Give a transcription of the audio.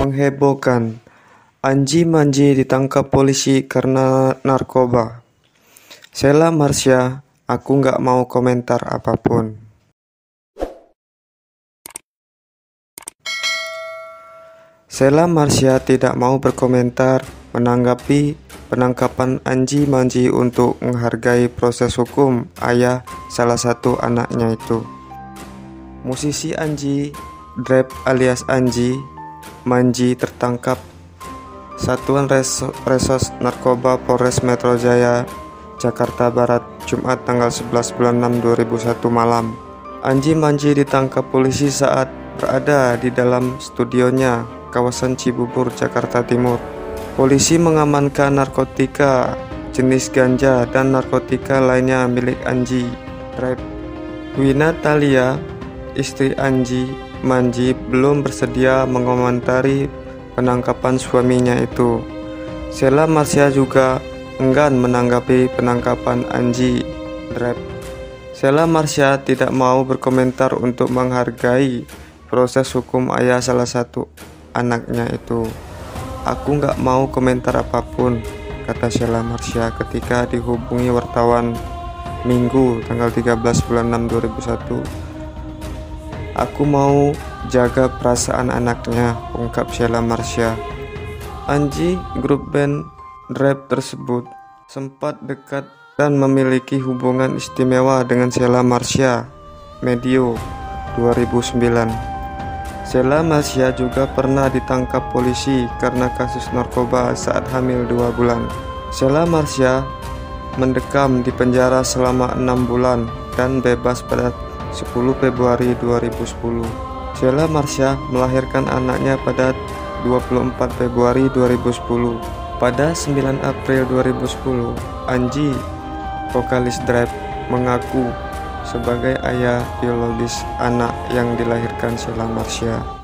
Menghebohkan, Anji Manji ditangkap polisi karena narkoba. Sheila Marsha, aku nggak mau komentar apapun. Sheila Marsha tidak mau berkomentar menanggapi penangkapan Anji Manji untuk menghargai proses hukum ayah salah satu anaknya itu. Musisi Anji Drepp alias Anji Manji tertangkap Satuan Resos Narkoba Polres Metro Jaya, Jakarta Barat, Jumat tanggal 11 bulan 6 2001 malam. Anji Manji ditangkap polisi saat berada di dalam studionya, kawasan Cibubur, Jakarta Timur. Polisi mengamankan narkotika jenis ganja dan narkotika lainnya milik Anji Drepp. Wina Thalia, istri Anji Manji, belum bersedia mengomentari penangkapan suaminya itu. Sheila Marsha juga enggan menanggapi penangkapan Anji Drepp. Sheila Marsha tidak mau berkomentar untuk menghargai proses hukum ayah salah satu anaknya itu. Aku nggak mau komentar apapun, kata Sheila Marsha ketika dihubungi wartawan Minggu tanggal 13 bulan 6 2001. Aku mau jaga perasaan anaknya, ungkap Sheila Marsha. Anji, grup band Drepp tersebut, sempat dekat dan memiliki hubungan istimewa dengan Sheila Marsha medio 2009. Sheila Marsha juga pernah ditangkap polisi karena kasus narkoba saat hamil 2 bulan. Sheila Marsha mendekam di penjara selama 6 bulan dan bebas pada 10 Februari 2010. Sheila Marsha melahirkan anaknya pada 24 Februari 2010. Pada 9 April 2010, Anji, vokalis Drepp, mengaku sebagai ayah biologis anak yang dilahirkan Sheila Marsha.